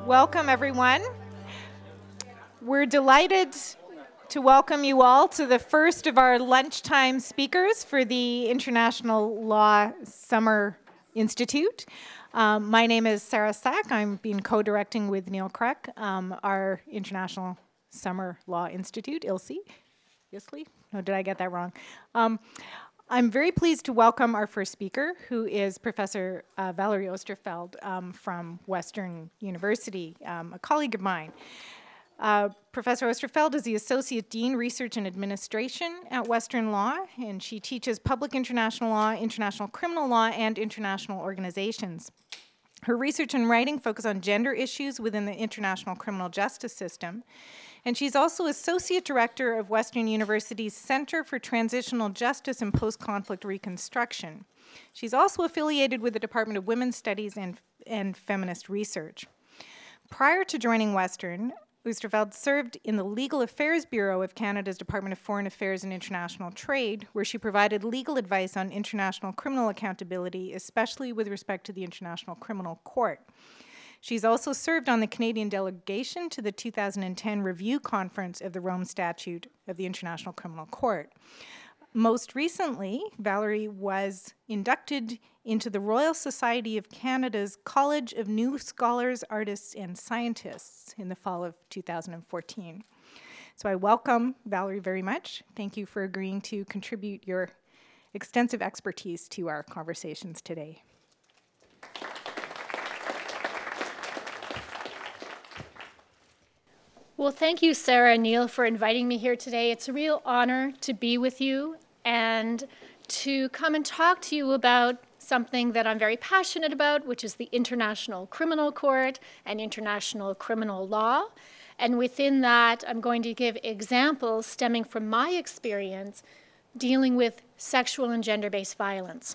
Welcome, everyone. We're delighted to welcome you all to the first of our lunchtime speakers for the International Law Summer Institute. My name is Sarah Sack. I'm being co-directing with Neil Kreck, our International Summer Law Institute, ILSI. ILSI? No, did I get that wrong? I'm very pleased to welcome our first speaker, who is Professor Valerie Oosterveld from Western University, a colleague of mine. Professor Oosterveld is the Associate Dean, Research and Administration at Western Law, and she teaches public international law, international criminal law, and international organizations. Her research and writing focus on gender issues within the international criminal justice system, and she's also Associate Director of Western University's Center for Transitional Justice and Post-Conflict Reconstruction. She's also affiliated with the Department of Women's Studies and Feminist Research. Prior to joining Western, Oosterveld served in the Legal Affairs Bureau of Canada's Department of Foreign Affairs and International Trade, where she provided legal advice on international criminal accountability, especially with respect to the International Criminal Court. She's also served on the Canadian delegation to the 2010 review conference of the Rome Statute of the International Criminal Court. Most recently, Valerie was inducted into the Royal Society of Canada's College of New Scholars, Artists, and Scientists in the fall of 2014. So I welcome Valerie very much. Thank you for agreeing to contribute your extensive expertise to our conversations today. Well, thank you, Sarah and Neil, for inviting me here today. It's a real honor to be with you and to come and talk to you about something that I'm very passionate about, which is the International Criminal Court and international criminal law. And within that, I'm going to give examples stemming from my experience dealing with sexual and gender-based violence.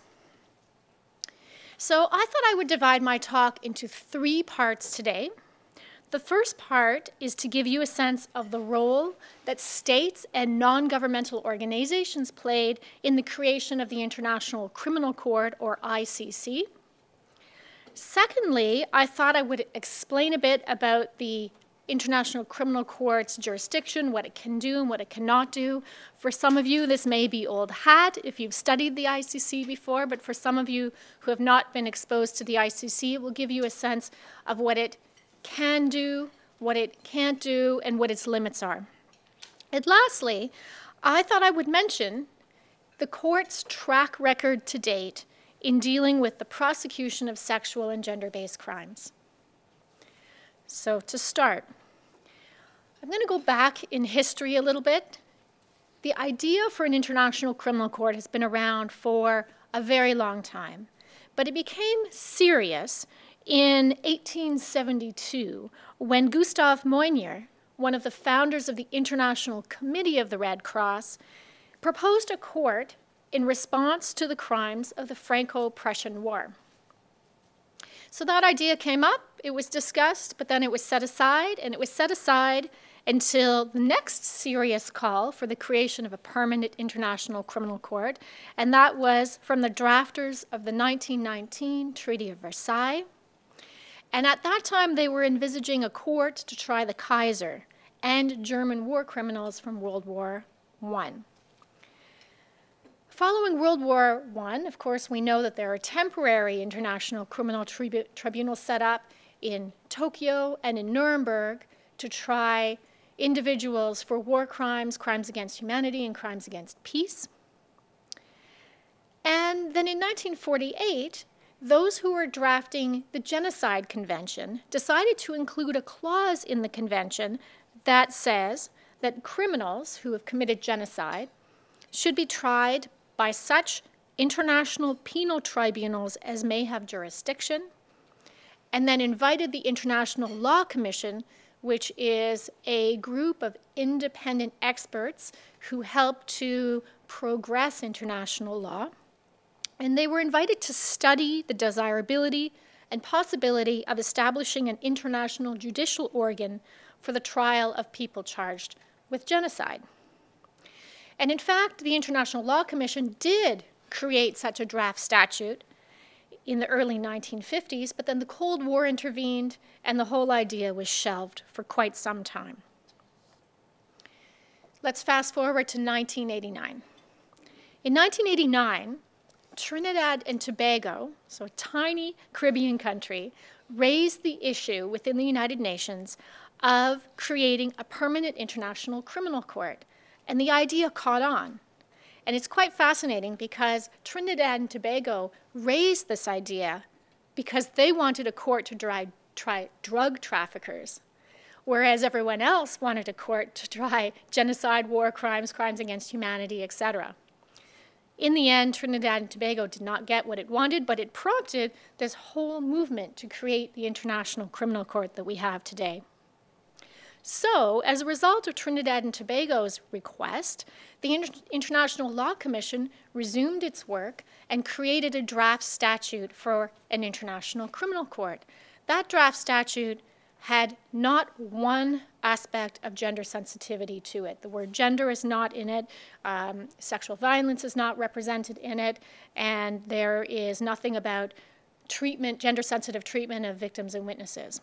So I thought I would divide my talk into 3 parts today. The first part is to give you a sense of the role that states and non-governmental organizations played in the creation of the International Criminal Court, or ICC. Secondly, I thought I would explain a bit about the International Criminal Court's jurisdiction, what it can do and what it cannot do. For some of you, this may be old hat if you've studied the ICC before, but for some of you who have not been exposed to the ICC, it will give you a sense of what it can do, what it can't do, and what its limits are. And lastly, I thought I would mention the court's track record to date in dealing with the prosecution of sexual and gender-based crimes. So to start, I'm going to go back in history a little bit. The idea for an international criminal court has been around for a very long time, but it became serious in 1872, when Gustave Moynier, one of the founders of the International Committee of the Red Cross, proposed a court in response to the crimes of the Franco-Prussian War. So that idea came up, it was discussed, but then it was set aside, and it was set aside until the next serious call for the creation of a permanent international criminal court, and that was from the drafters of the 1919 Treaty of Versailles. And at that time, they were envisaging a court to try the Kaiser and German war criminals from World War I. Following World War I, of course, we know that there are temporary international criminal tribunals set up in Tokyo and in Nuremberg to try individuals for war crimes, crimes against humanity, and crimes against peace. And then in 1948, those who were drafting the Genocide Convention decided to include a clause in the convention that says that criminals who have committed genocide should be tried by such international penal tribunals as may have jurisdiction, and then invited the International Law Commission, which is a group of independent experts who help to progress international law. And they were invited to study the desirability and possibility of establishing an international judicial organ for the trial of people charged with genocide. And in fact, the International Law Commission did create such a draft statute in the early 1950s, but then the Cold War intervened and the whole idea was shelved for quite some time. Let's fast forward to 1989. In 1989, Trinidad and Tobago, so a tiny Caribbean country, raised the issue within the United Nations of creating a permanent international criminal court. And the idea caught on. And it's quite fascinating because Trinidad and Tobago raised this idea because they wanted a court to try drug traffickers, whereas everyone else wanted a court to try genocide, war crimes, crimes against humanity, etc. In the end, Trinidad and Tobago did not get what it wanted, but it prompted this whole movement to create the International Criminal Court that we have today. So, as a result of Trinidad and Tobago's request, the International Law Commission resumed its work and created a draft statute for an international criminal court. That draft statute had not one aspect of gender sensitivity to it. The word gender is not in it, sexual violence is not represented in it, and there is nothing about treatment, gender-sensitive treatment of victims and witnesses.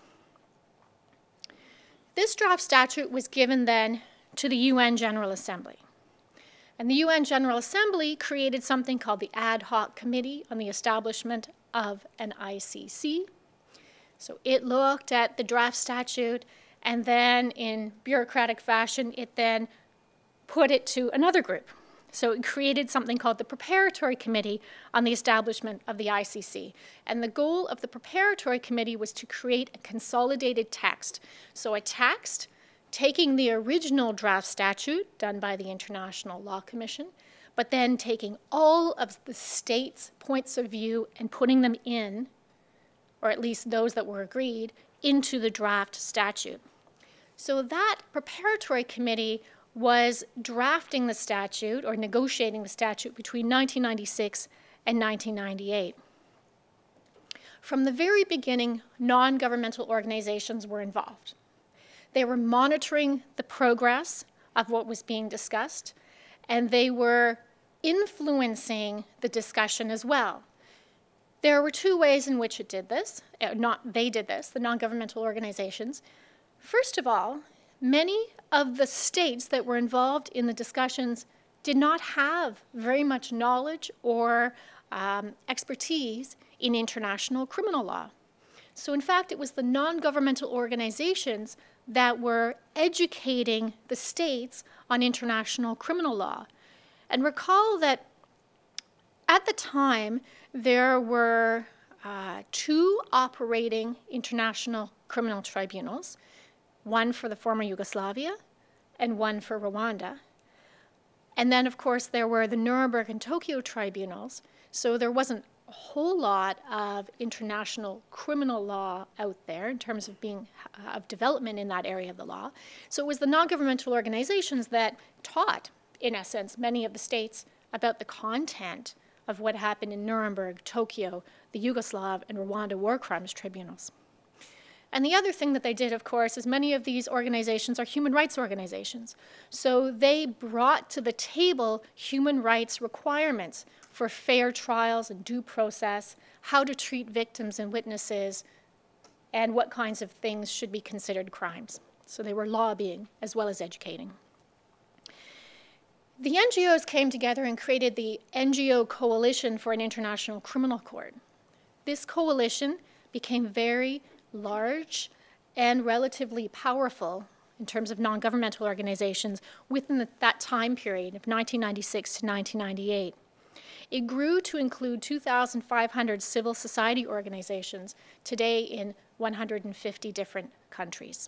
This draft statute was given then to the UN General Assembly. And the UN General Assembly created something called the Ad Hoc Committee on the Establishment of an ICC. So it looked at the draft statute, and then in bureaucratic fashion, it then put it to another group. So it created something called the Preparatory Committee on the Establishment of the ICC. And the goal of the Preparatory Committee was to create a consolidated text. So a text taking the original draft statute done by the International Law Commission, but then taking all of the states' points of view and putting them in, or at least those that were agreed, into the draft statute. So that Preparatory Committee was drafting the statute or negotiating the statute between 1996 and 1998. From the very beginning, non-governmental organizations were involved. They were monitoring the progress of what was being discussed, and they were influencing the discussion as well. There were two ways in which it did this, the non-governmental organizations. First of all, many of the states that were involved in the discussions did not have very much knowledge or expertise in international criminal law. So in fact, it was the non-governmental organizations that were educating the states on international criminal law. And recall that at the time, there were two operating international criminal tribunals, one for the former Yugoslavia and one for Rwanda. And then, of course, there were the Nuremberg and Tokyo tribunals, so there wasn't a whole lot of international criminal law out there in terms of of development in that area of the law. So it was the non-governmental organizations that taught, in essence, many of the states about the content of what happened in Nuremberg, Tokyo, the Yugoslav and Rwanda war crimes tribunals. And the other thing that they did, of course, is many of these organizations are human rights organizations. So they brought to the table human rights requirements for fair trials and due process, how to treat victims and witnesses, and what kinds of things should be considered crimes. So they were lobbying as well as educating. The NGOs came together and created the NGO Coalition for an International Criminal Court. This coalition became very large and relatively powerful in terms of non-governmental organizations within that time period of 1996 to 1998. It grew to include 2,500 civil society organizations, today in 150 different countries.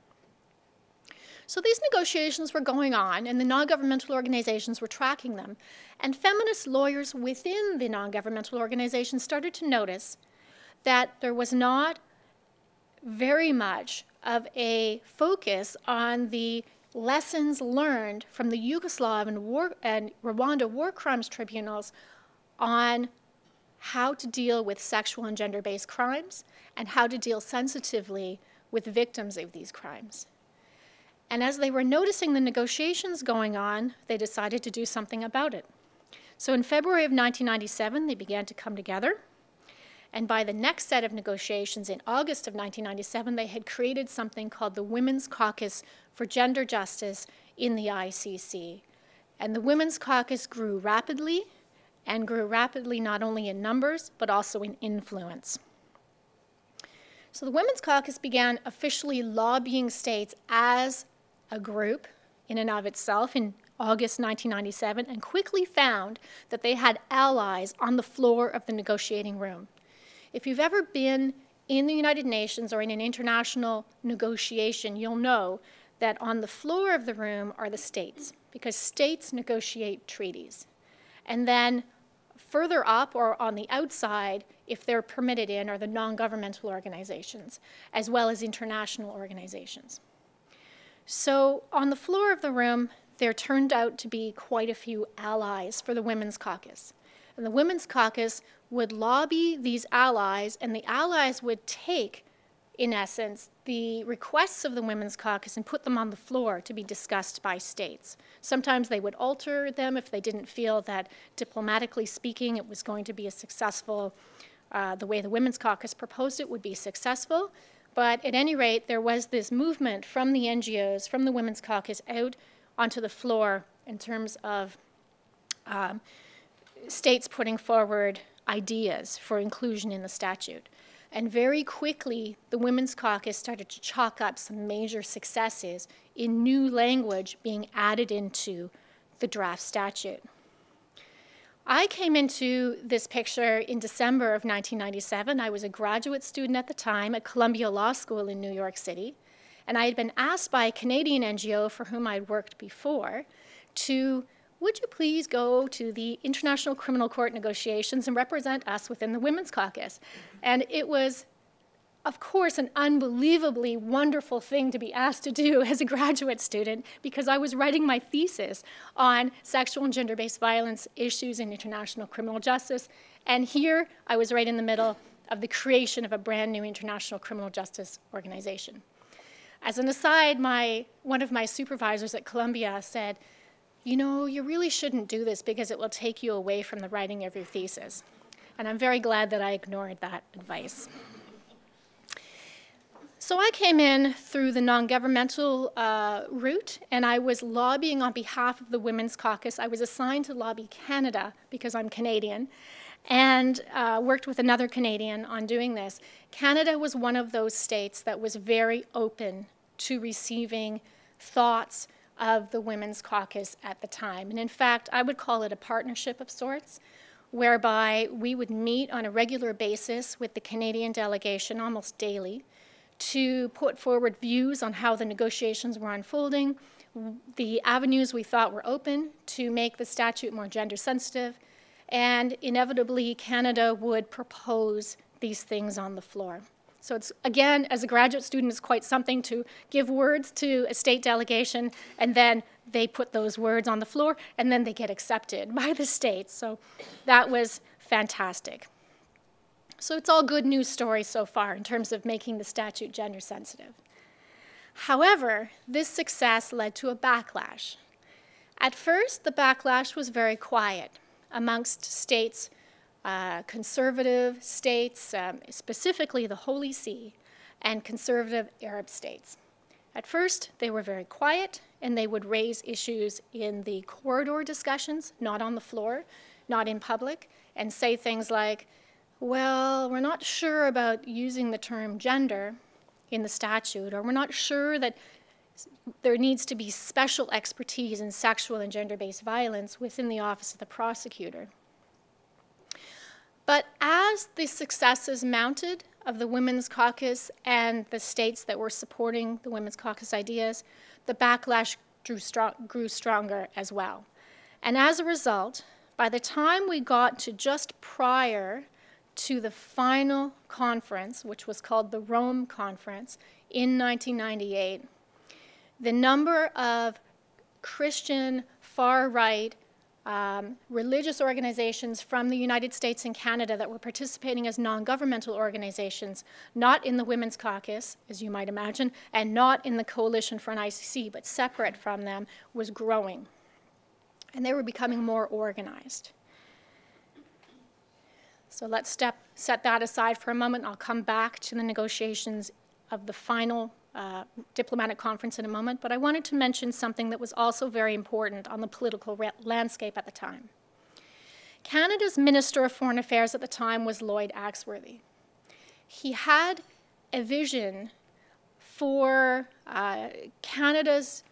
So these negotiations were going on, and the non-governmental organizations were tracking them, and feminist lawyers within the non-governmental organizations started to notice that there was not very much of a focus on the lessons learned from the Yugoslav and Rwanda war crimes tribunals on how to deal with sexual and gender-based crimes and how to deal sensitively with victims of these crimes. And as they were noticing the negotiations going on, they decided to do something about it. So in February of 1997, they began to come together, And by the next set of negotiations in August of 1997, they had created something called the Women's Caucus for Gender Justice in the ICC. And the Women's Caucus grew rapidly, and grew rapidly not only in numbers, but also in influence. So the Women's Caucus began officially lobbying states as a group in and of itself in August 1997, and quickly found that they had allies on the floor of the negotiating room. If you've ever been in the United Nations or in an international negotiation, you'll know that on the floor of the room are the states, because states negotiate treaties. And then further up or on the outside, if they're permitted in, are the non-governmental organizations, as well as international organizations. So on the floor of the room, there turned out to be quite a few allies for the Women's Caucus. And the Women's Caucus would lobby these allies, and the allies would take, in essence, the requests of the Women's Caucus and put them on the floor to be discussed by states. Sometimes they would alter them if they didn't feel that, diplomatically speaking, it was going to be a successful, the way the Women's Caucus proposed it would be successful. But at any rate, there was this movement from the NGOs, from the Women's Caucus out onto the floor in terms of states putting forward ideas for inclusion in the statute. And very quickly, the Women's Caucus started to chalk up some major successes in new language being added into the draft statute. I came into this picture in December of 1997. I was a graduate student at the time at Columbia Law School in New York City, and I had been asked by a Canadian NGO for whom I'd worked before to, would you please go to the International Criminal Court negotiations and represent us within the Women's Caucus? And it was, of course, an unbelievably wonderful thing to be asked to do as a graduate student, because I was writing my thesis on sexual and gender-based violence issues in international criminal justice. And here I was right in the middle of the creation of a brand new international criminal justice organization. As an aside, one of my supervisors at Columbia said, you know, you really shouldn't do this because it will take you away from the writing of your thesis. And I'm very glad that I ignored that advice. So I came in through the non-governmental route, and I was lobbying on behalf of the Women's Caucus. I was assigned to lobby Canada because I'm Canadian, and worked with another Canadian on doing this. Canada was one of those states that was very open to receiving thoughts of the Women's Caucus at the time. And in fact, I would call it a partnership of sorts, whereby we would meet on a regular basis with the Canadian delegation almost daily to put forward views on how the negotiations were unfolding, the avenues we thought were open to make the statute more gender sensitive, and inevitably Canada would propose these things on the floor. So it's, again, as a graduate student, it's quite something to give words to a state delegation, and then they put those words on the floor, and then they get accepted by the states. So that was fantastic. So it's all good news stories so far in terms of making the statute gender sensitive. However, this success led to a backlash. At first, the backlash was very quiet amongst states, conservative states, specifically the Holy See, and conservative Arab states. At first, they were very quiet, and they would raise issues in the corridor discussions, not on the floor, not in public, and say things like, well, we're not sure about using the term gender in the statute, or we're not sure that there needs to be special expertise in sexual and gender-based violence within the Office of the Prosecutor. But as the successes mounted of the Women's Caucus and the states that were supporting the Women's Caucus ideas, the backlash grew stronger as well. And as a result, by the time we got to just prior to the final conference, which was called the Rome Conference in 1998, the number of Christian far-right religious organizations from the United States and Canada that were participating as non-governmental organizations, not in the Women's Caucus, as you might imagine, and not in the Coalition for an ICC, but separate from them, was growing. And they were becoming more organized. So let's set that aside for a moment. I'll come back to the negotiations of the final diplomatic conference in a moment, but I wanted to mention something that was also very important on the political landscape at the time. Canada's Minister of Foreign Affairs at the time was Lloyd Axworthy. He had a vision for Canada's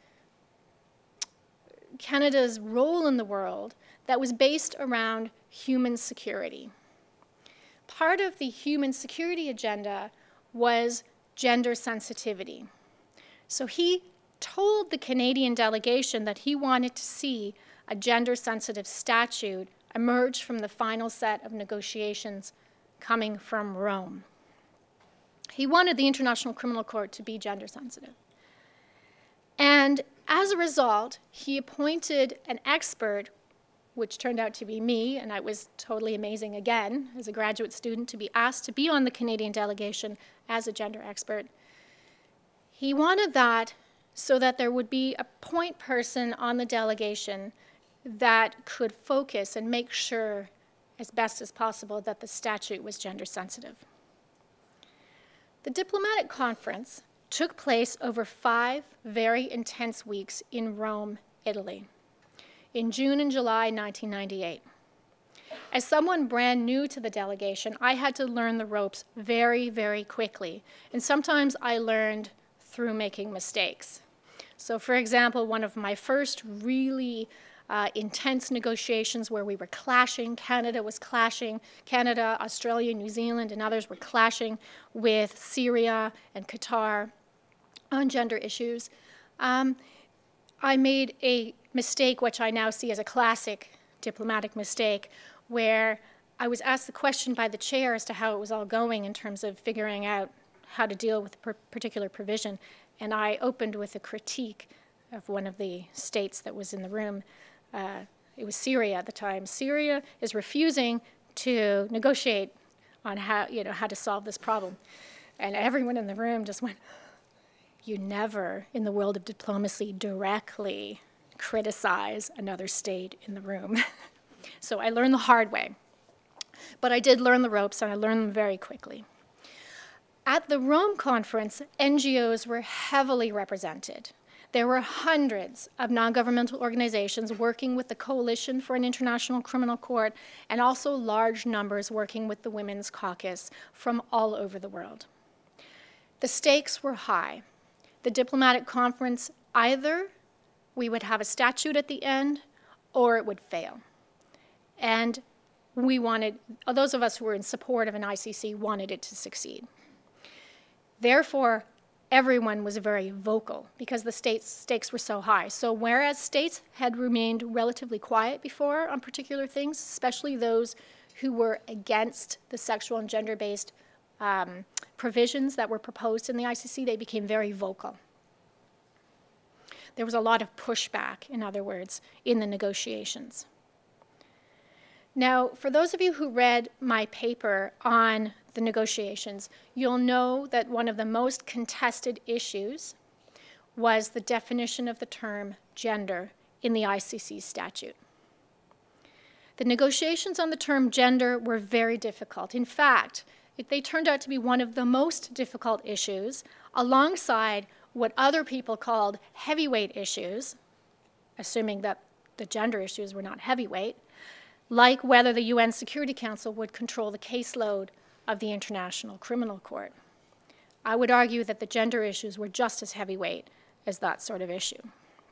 role in the world that was based around human security. Part of the human security agenda was gender sensitivity. So he told the Canadian delegation that he wanted to see a gender-sensitive statute emerge from the final set of negotiations coming from Rome. He wanted the International Criminal Court to be gender-sensitive. And as a result, he appointed an expert, which turned out to be me, and it was totally amazing again, as a graduate student, to be asked to be on the Canadian delegation as a gender expert. He wanted that so that there would be a point person on the delegation that could focus and make sure, as best as possible, that the statute was gender sensitive. The diplomatic conference took place over 5 very intense weeks in Rome, Italy, in June and July 1998. As someone brand new to the delegation, I had to learn the ropes very, very quickly. And sometimes I learned through making mistakes. So for example, one of my first really intense negotiations where we were clashing, Canada, Australia, New Zealand, and others were clashing with Syria and Qatar on gender issues. I made a mistake, which I now see as a classic diplomatic mistake, where I was asked the question by the chair as to how it was all going in terms of figuring out how to deal with a particular provision. And I opened with a critique of one of the states that was in the room. It was Syria at the time. Syria is refusing to negotiate on how to solve this problem. And everyone in the room just went, you never, in the world of diplomacy, directly criticize another state in the room. So I learned the hard way. But I did learn the ropes, and I learned them very quickly. At the Rome conference, NGOs were heavily represented. There were hundreds of non-governmental organizations working with the Coalition for an International Criminal Court, and also large numbers working with the Women's Caucus from all over the world. The stakes were high. The diplomatic conference, either we would have a statute at the end, or it would fail. And we wanted, those of us who were in support of an ICC wanted it to succeed. Therefore, everyone was very vocal because the stakes were so high. So whereas states had remained relatively quiet before on particular things, especially those who were against the sexual and gender-based provisions that were proposed in the ICC, they became very vocal. There was a lot of pushback, in other words, in the negotiations. Now, for those of you who read my paper on the negotiations, you'll know that one of the most contested issues was the definition of the term gender in the ICC statute. The negotiations on the term gender were very difficult. In fact, they turned out to be one of the most difficult issues, alongside what other people called heavyweight issues, assuming that the gender issues were not heavyweight, like whether the UN Security Council would control the caseload of the International Criminal Court. I would argue that the gender issues were just as heavyweight as that sort of issue.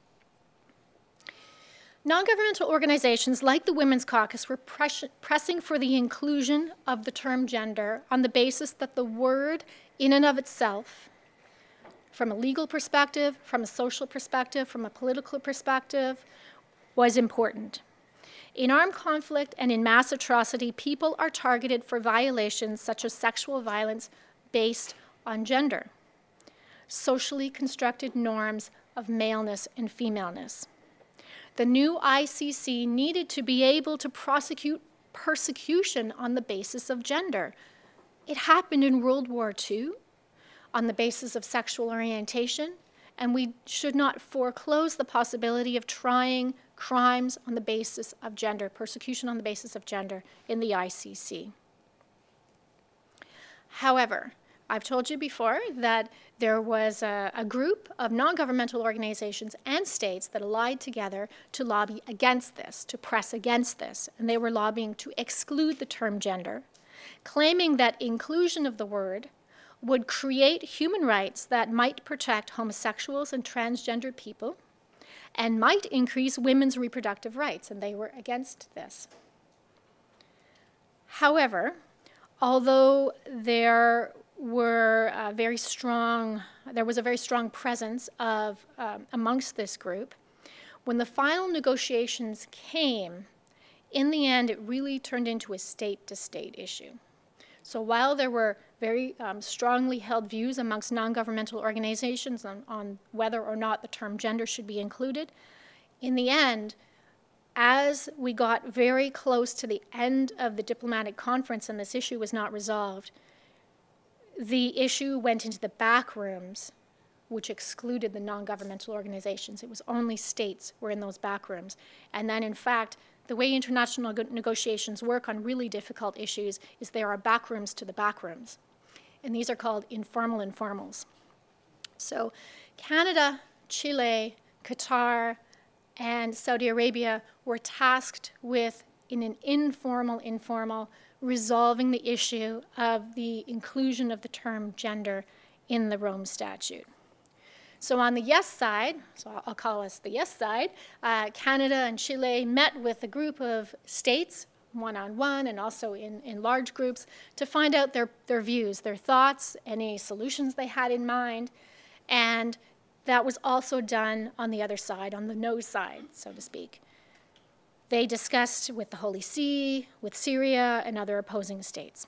Non-governmental organizations like the Women's Caucus were pressing for the inclusion of the term gender on the basis that the word in and of itself, from a legal perspective, from a social perspective, from a political perspective, was important. In armed conflict and in mass atrocity, people are targeted for violations such as sexual violence based on gender, socially constructed norms of maleness and femaleness. The new ICC needed to be able to prosecute persecution on the basis of gender. It happened in World War II on the basis of sexual orientation, and we should not foreclose the possibility of trying crimes on the basis of gender, persecution on the basis of gender in the ICC. However, I've told you before that there was a group of non-governmental organizations and states that allied together to lobby against this, to press against this, and they were lobbying to exclude the term gender, claiming that inclusion of the word would create human rights that might protect homosexuals and transgender people and might increase women's reproductive rights, and they were against this. However, although there was a very strong presence of amongst this group, when the final negotiations came, in the end, it really turned into a state-to-state issue. So while there were very strongly held views amongst non-governmental organizations on whether or not the term gender should be included, in the end, as we got very close to the end of the diplomatic conference and this issue was not resolved, the issue went into the back rooms, which excluded the non-governmental organizations. It was only states were in those back rooms. And then, in fact, the way international negotiations work on really difficult issues is there are back rooms to the back rooms. And these are called informal informals. So Canada, Chile, Qatar, and Saudi Arabia were tasked with, in an informal, resolving the issue of the inclusion of the term gender in the Rome Statute. So on the yes side, so I'll call us the yes side, Canada and Chile met with a group of states, one-on-one and also in large groups, to find out their views, their thoughts, any solutions they had in mind, and that was also done on the other side, on the no side, so to speak. They discussed with the Holy See, with Syria, and other opposing states.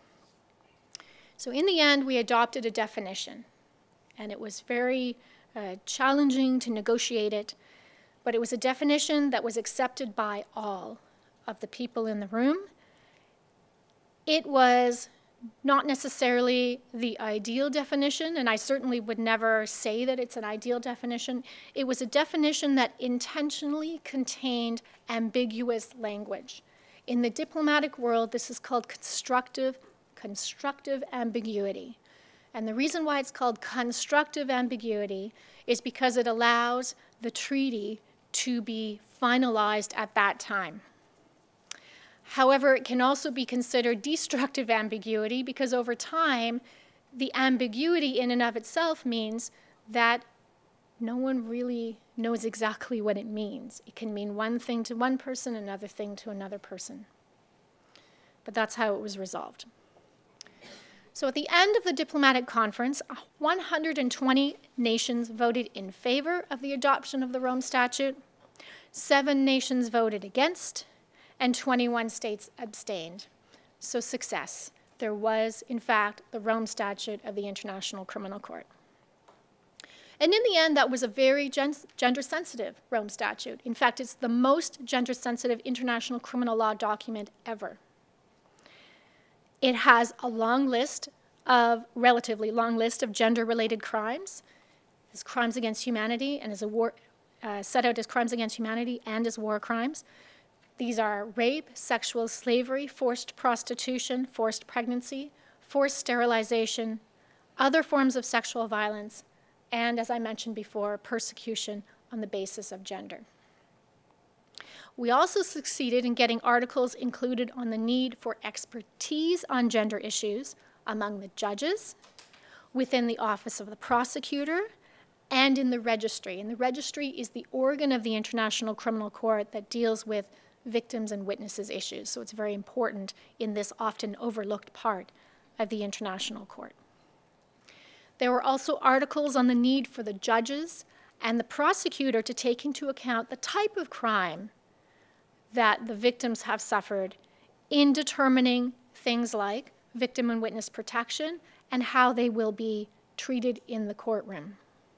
So in the end, we adopted a definition, and it was very challenging to negotiate it, but it was a definition that was accepted by all of the people in the room. It was not necessarily the ideal definition, and I certainly would never say that it's an ideal definition. It was a definition that intentionally contained ambiguous language. In the diplomatic world, this is called constructive ambiguity. And the reason why it's called constructive ambiguity is because it allows the treaty to be finalized at that time. However, it can also be considered destructive ambiguity because over time, the ambiguity in and of itself means that no one really knows exactly what it means. It can mean one thing to one person, another thing to another person. But that's how it was resolved. So at the end of the diplomatic conference, 120 nations voted in favor of the adoption of the Rome Statute, 7 nations voted against, and 21 states abstained. So success. There was, in fact, the Rome Statute of the International Criminal Court. And in the end, that was a very gender-sensitive Rome Statute. In fact, it's the most gender-sensitive international criminal law document ever. It has a relatively long list of gender-related crimes, as crimes against humanity, and as set out as crimes against humanity and as war crimes. These are rape, sexual slavery, forced prostitution, forced pregnancy, forced sterilization, other forms of sexual violence, and, as I mentioned before, persecution on the basis of gender. We also succeeded in getting articles included on the need for expertise on gender issues among the judges, within the office of the prosecutor, and in the registry. And the registry is the organ of the International Criminal Court that deals with victims and witnesses issues. So it's very important in this often overlooked part of the International Court. There were also articles on the need for the judges and the prosecutor to take into account the type of crime that the victims have suffered in determining things like victim and witness protection and how they will be treated in the courtroom.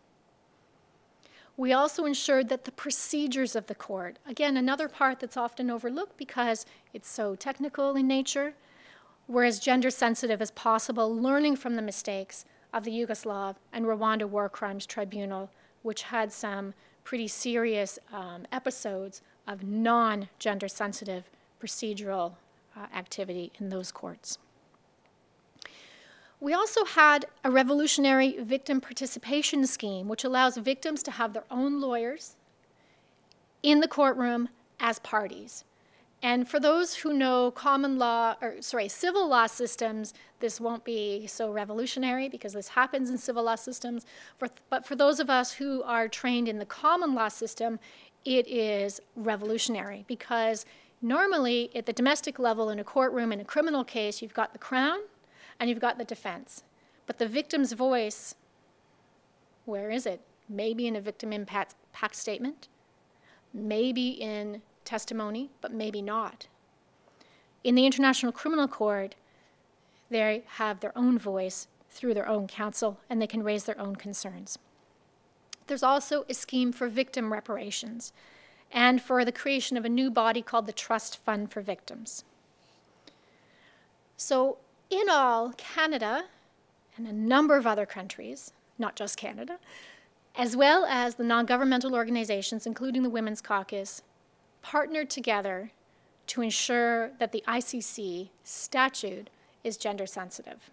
We also ensured that the procedures of the court, again, another part that's often overlooked because it's so technical in nature, were as gender sensitive as possible, learning from the mistakes of the Yugoslav and Rwanda War Crimes Tribunal, which had some pretty serious episodes of non-gender sensitive procedural activity in those courts. We also had a revolutionary victim participation scheme, which allows victims to have their own lawyers in the courtroom as parties. And for those who know civil law systems, this won't be so revolutionary because this happens in civil law systems. But for those of us who are trained in the common law system, it is revolutionary because normally at the domestic level in a courtroom in a criminal case, you've got the Crown and you've got the defense. But the victim's voice, where is it? Maybe in a victim impact statement, maybe in testimony, but maybe not. In the International Criminal Court, they have their own voice through their own counsel, and they can raise their own concerns. There's also a scheme for victim reparations and for the creation of a new body called the Trust Fund for Victims. So in all, Canada and a number of other countries, not just Canada, as well as the non-governmental organizations, including the Women's Caucus, partnered together to ensure that the ICC statute is gender sensitive.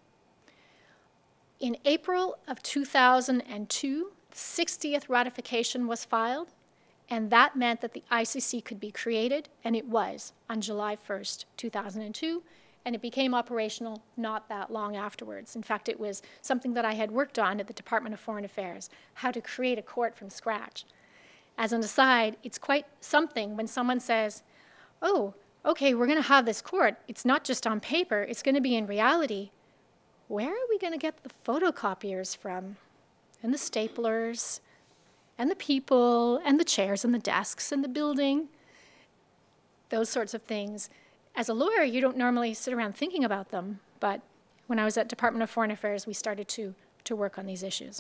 In April of 2002, the 60th ratification was filed, and that meant that the ICC could be created, and it was on July 1st, 2002, and it became operational not that long afterwards. In fact, it was something that I had worked on at the Department of Foreign Affairs, how to create a court from scratch. As an aside, it's quite something when someone says, oh, okay, we're going to have this court. It's not just on paper, it's going to be in reality. Where are we going to get the photocopiers from? And the staplers, and the people, and the chairs, and the desks, and the building? Those sorts of things. As a lawyer, you don't normally sit around thinking about them, but when I was at Department of Foreign Affairs, we started to work on these issues.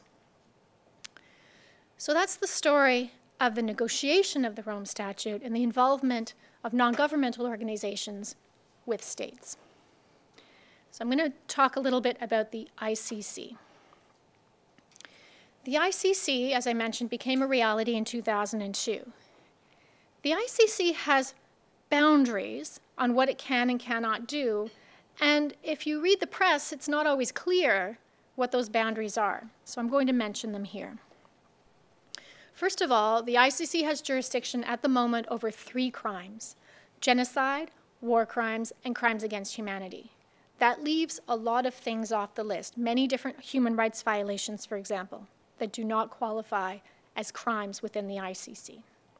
So that's the story of the negotiation of the Rome Statute and the involvement of non-governmental organizations with states. So I'm going to talk a little bit about the ICC. The ICC, as I mentioned, became a reality in 2002. The ICC has boundaries on what it can and cannot do, and if you read the press, it's not always clear what those boundaries are. So I'm going to mention them here. First of all, the ICC has jurisdiction at the moment over 3 crimes: genocide, war crimes, and crimes against humanity. That leaves a lot of things off the list, many different human rights violations, for example, that do not qualify as crimes within the ICC.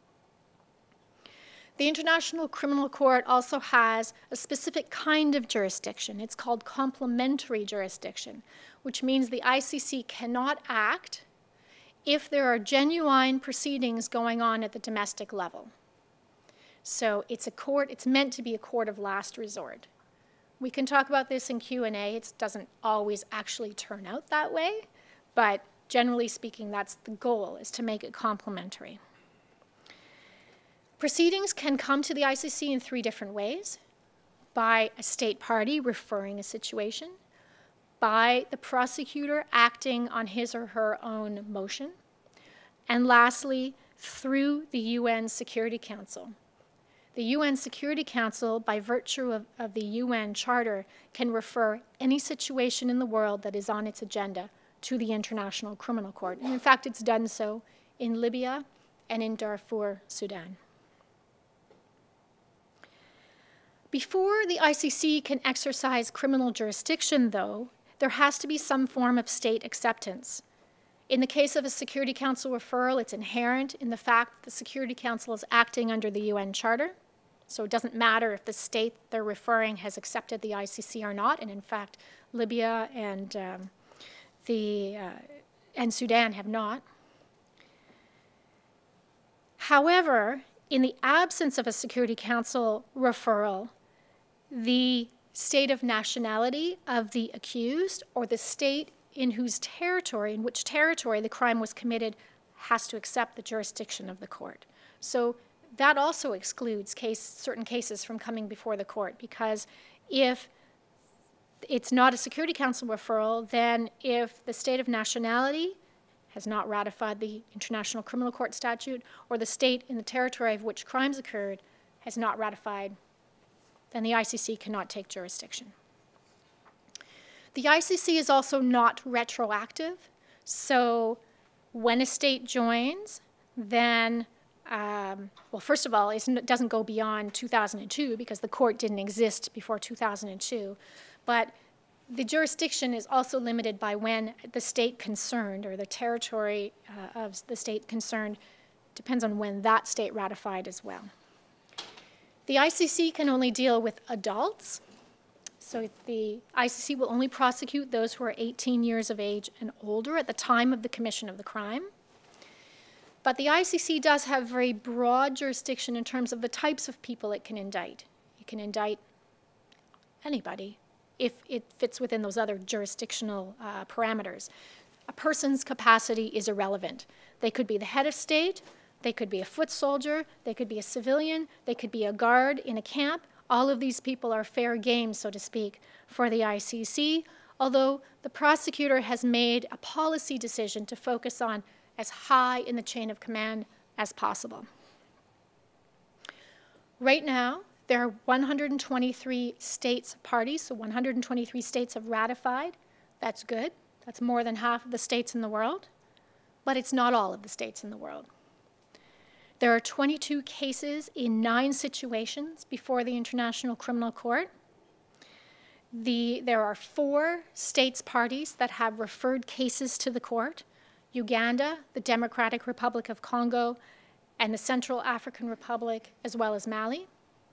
The International Criminal Court also has a specific kind of jurisdiction. It's called complementary jurisdiction, which means the ICC cannot act if there are genuine proceedings going on at the domestic level. So it's a court, it's meant to be a court of last resort. We can talk about this in Q&A. It doesn't always actually turn out that way, but generally speaking, that's the goal, is to make it complementary. Proceedings can come to the ICC in 3 different ways: by a state party referring a situation, by the prosecutor acting on his or her own motion, and lastly, through the UN Security Council. The UN Security Council, by virtue of the UN Charter, can refer any situation in the world that is on its agenda to the International Criminal Court. And in fact, it's done so in Libya and in Darfur, Sudan. Before the ICC can exercise criminal jurisdiction, though, there has to be some form of state acceptance. In the case of a Security Council referral, it's inherent in the fact that the Security Council is acting under the UN Charter. So it doesn't matter if the state they're referring has accepted the ICC or not. And in fact, Libya and Sudan have not. However, in the absence of a Security Council referral, the state of nationality of the accused or the state in which territory the crime was committed has to accept the jurisdiction of the court. So that also excludes certain cases from coming before the court, because if it's not a Security Council referral, then if the state of nationality has not ratified the International Criminal Court statute, or the state in the territory of which crimes occurred has not ratified, then the ICC cannot take jurisdiction. The ICC is also not retroactive. So when a state joins, then, well, first of all, it doesn't go beyond 2002 because the court didn't exist before 2002. But the jurisdiction is also limited by when the state concerned, or the territory of the state concerned, depends on when that state ratified as well. The ICC can only deal with adults. So the ICC will only prosecute those who are 18 years of age and older at the time of the commission of the crime. But the ICC does have very broad jurisdiction in terms of the types of people it can indict. It can indict anybody if it fits within those other jurisdictional parameters. A person's capacity is irrelevant. They could be the head of state, they could be a foot soldier, they could be a civilian, they could be a guard in a camp. All of these people are fair game, so to speak, for the ICC, although the prosecutor has made a policy decision to focus on as high in the chain of command as possible. Right now, there are 123 states parties, so 123 states have ratified. That's good. That's more than half of the states in the world, but it's not all of the states in the world. There are 22 cases in 9 situations before the International Criminal Court. There are 4 states parties that have referred cases to the court: Uganda, the Democratic Republic of Congo, and the Central African Republic, as well as Mali.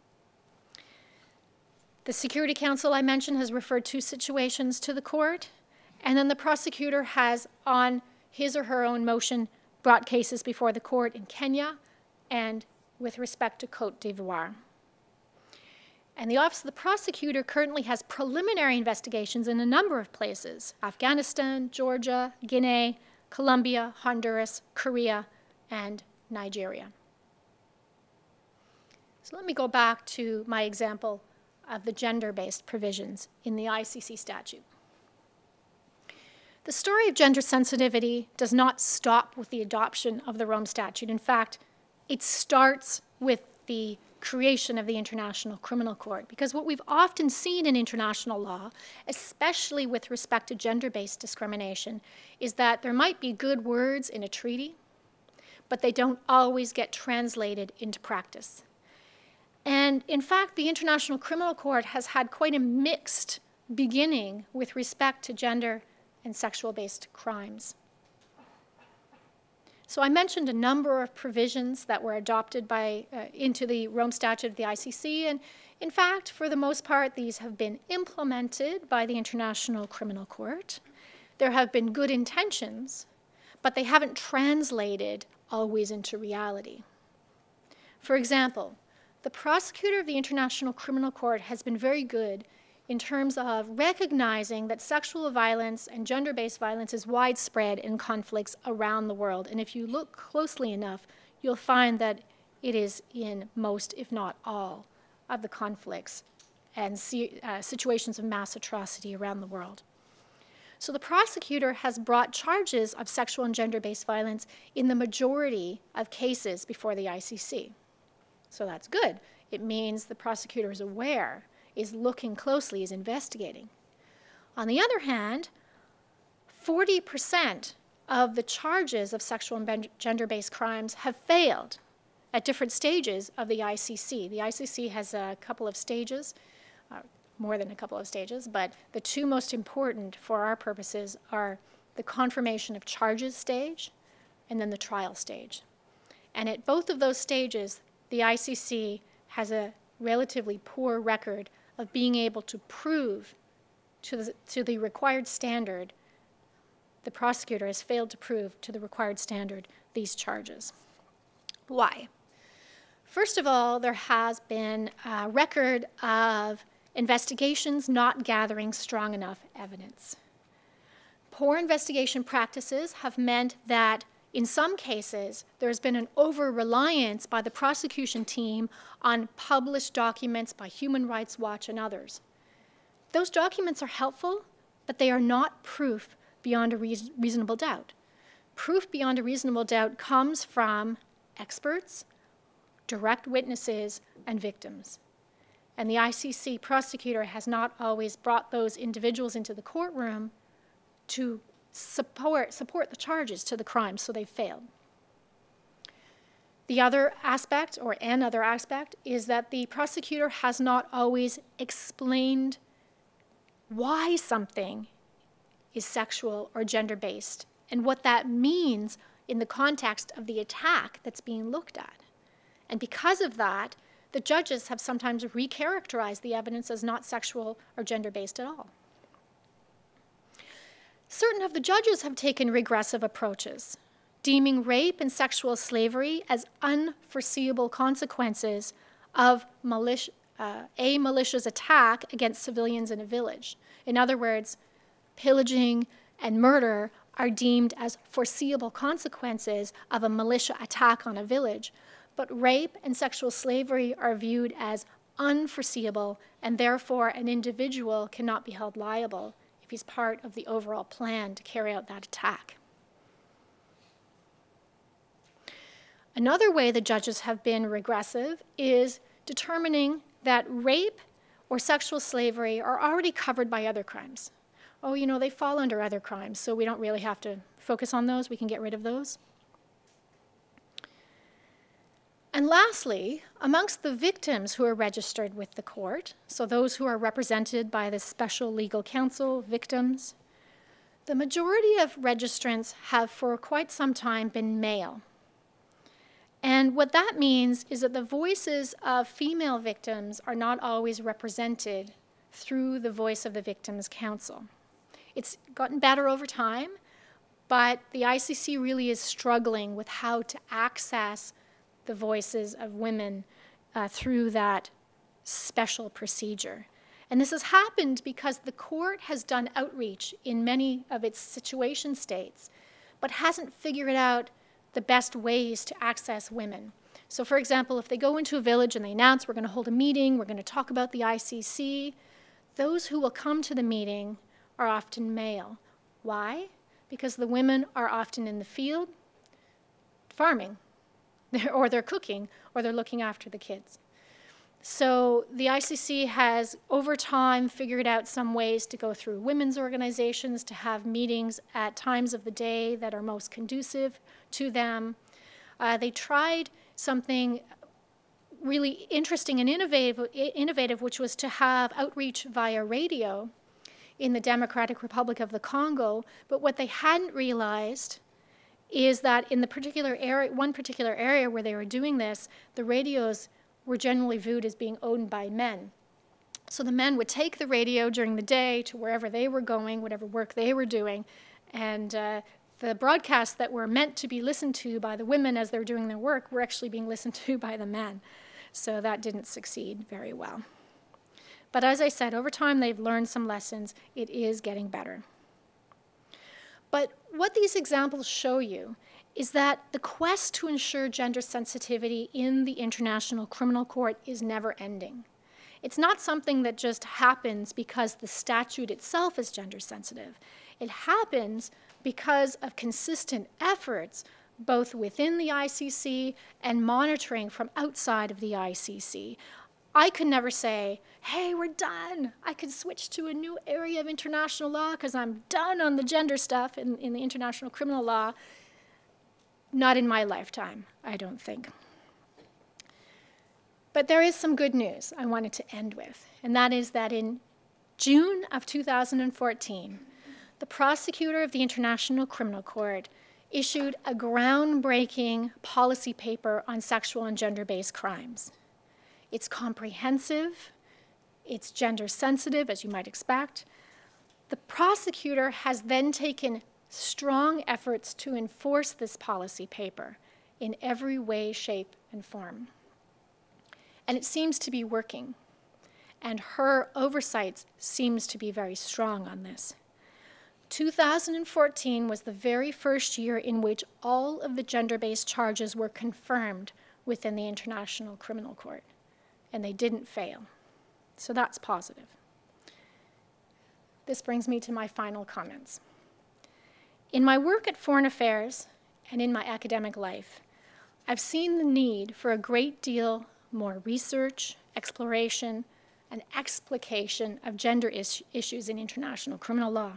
The Security Council I mentioned has referred 2 situations to the court, and then the prosecutor has, on his or her own motion, brought cases before the court in Kenya and with respect to Côte d'Ivoire. And the Office of the Prosecutor currently has preliminary investigations in a number of places: Afghanistan, Georgia, Guinea, Colombia, Honduras, Korea, and Nigeria. So let me go back to my example of the gender-based provisions in the ICC statute. The story of gender sensitivity does not stop with the adoption of the Rome Statute. In fact, it starts with the creation of the International Criminal Court, because what we've often seen in international law, especially with respect to gender-based discrimination, is that there might be good words in a treaty, but they don't always get translated into practice. And in fact, the International Criminal Court has had quite a mixed beginning with respect to gender and sexual-based crimes. So I mentioned a number of provisions that were adopted into the Rome Statute of the ICC, and in fact, for the most part, these have been implemented by the International Criminal Court. There have been good intentions, but they haven't translated always into reality. For example, the prosecutor of the International Criminal Court has been very good in terms of recognizing that sexual violence and gender-based violence is widespread in conflicts around the world. And if you look closely enough, you'll find that it is in most, if not all, of the conflicts and situations of mass atrocity around the world. So the prosecutor has brought charges of sexual and gender-based violence in the majority of cases before the ICC. So that's good. It means the prosecutor is aware, is looking closely, is investigating. On the other hand, 40% of the charges of sexual and gender-based crimes have failed at different stages of the ICC. The ICC has a couple of stages, more than a couple of stages, but the 2 most important for our purposes are the confirmation of charges stage and then the trial stage. And at both of those stages, the ICC has a relatively poor record of being able to prove to the required standard. The prosecutor has failed to prove to the required standard these charges. Why? First of all, there has been a record of investigations not gathering strong enough evidence. Poor investigation practices have meant that in some cases, there's been an over-reliance by the prosecution team on published documents by Human Rights Watch and others. Those documents are helpful, but they are not proof beyond a reasonable doubt. Proof beyond a reasonable doubt comes from experts, direct witnesses, and victims. And the ICC prosecutor has not always brought those individuals into the courtroom to support the charges to the crime, so they've failed. The other aspect, or another aspect, is that the prosecutor has not always explained why something is sexual or gender-based and what that means in the context of the attack that's being looked at. And because of that, the judges have sometimes recharacterized the evidence as not sexual or gender-based at all. Certain of the judges have taken regressive approaches, deeming rape and sexual slavery as unforeseeable consequences of a malicious attack against civilians in a village. In other words, pillaging and murder are deemed as foreseeable consequences of a militia attack on a village, but rape and sexual slavery are viewed as unforeseeable, and therefore an individual cannot be held liable if he's part of the overall plan to carry out that attack. Another way the judges have been regressive is determining that rape or sexual slavery are already covered by other crimes. Oh, you know, they fall under other crimes, so we don't really have to focus on those. We can get rid of those. And lastly, amongst the victims who are registered with the court, so those who are represented by the special legal counsel, victims, the majority of registrants have for quite some time been male. And what that means is that the voices of female victims are not always represented through the voice of the victims' counsel. It's gotten better over time, but the ICC really is struggling with how to access the voices of women through that special procedure. And this has happened because the court has done outreach in many of its situation states, but hasn't figured out the best ways to access women. So for example, if they go into a village and they announce, we're going to hold a meeting, we're going to talk about the ICC, those who will come to the meeting are often male. Why? Because the women are often in the field farming, or they're cooking, or they're looking after the kids. So the ICC has, over time, figured out some ways to go through women's organizations, to have meetings at times of the day that are most conducive to them. They tried something really interesting and innovative, which was to have outreach via radio in the Democratic Republic of the Congo. But what they hadn't realized is that in the particular area, one particular area where they were doing this, the radios were generally viewed as being owned by men. So the men would take the radio during the day to wherever they were going, whatever work they were doing, and the broadcasts that were meant to be listened to by the women as they were doing their work were actually being listened to by the men. So that didn't succeed very well. But as I said, over time they've learned some lessons. It is getting better. But what these examples show you is that the quest to ensure gender sensitivity in the International Criminal Court is never ending. It's not something that just happens because the statute itself is gender sensitive. It happens because of consistent efforts both within the ICC and monitoring from outside of the ICC. I could never say, hey, we're done. I could switch to a new area of international law because I'm done on the gender stuff in the international criminal law. Not in my lifetime, I don't think. But there is some good news I wanted to end with, and that is that in June of 2014, the prosecutor of the International Criminal Court issued a groundbreaking policy paper on sexual and gender-based crimes. It's comprehensive, it's gender sensitive, as you might expect. The prosecutor has then taken strong efforts to enforce this policy paper in every way, shape, and form. And it seems to be working. And her oversight seems to be very strong on this. 2014 was the very first year in which all of the gender-based charges were confirmed within the International Criminal Court. And they didn't fail. So that's positive. This brings me to my final comments. In my work at Foreign Affairs and in my academic life, I've seen the need for a great deal more research, exploration, an explication of gender issues in international criminal law.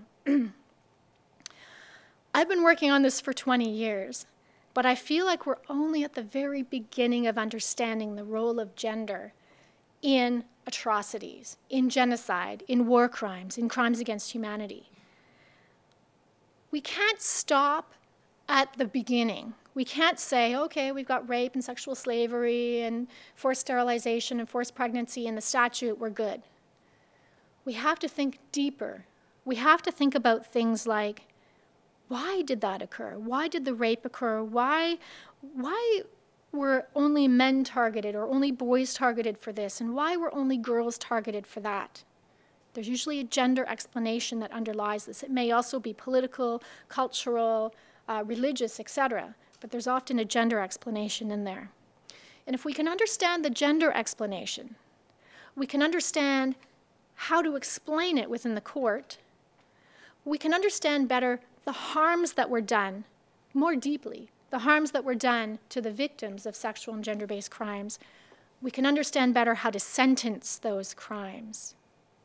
I've been working on this for 20 years, but I feel like we're only at the very beginning of understanding the role of gender in atrocities, in genocide, in war crimes, in crimes against humanity. We can't stop at the beginning. We can't say, okay, we've got rape and sexual slavery and forced sterilization and forced pregnancy in the statute, we're good. We have to think deeper. We have to think about things like, why did that occur? Why did the rape occur? Why were only men targeted or only boys targeted for this? And why were only girls targeted for that? There's usually a gender explanation that underlies this. It may also be political, cultural, religious, etc. But there's often a gender explanation in there. And if we can understand the gender explanation, we can understand how to explain it within the court, we can understand better the harms that were done more deeply, the harms that were done to the victims of sexual and gender-based crimes. We can understand better how to sentence those crimes.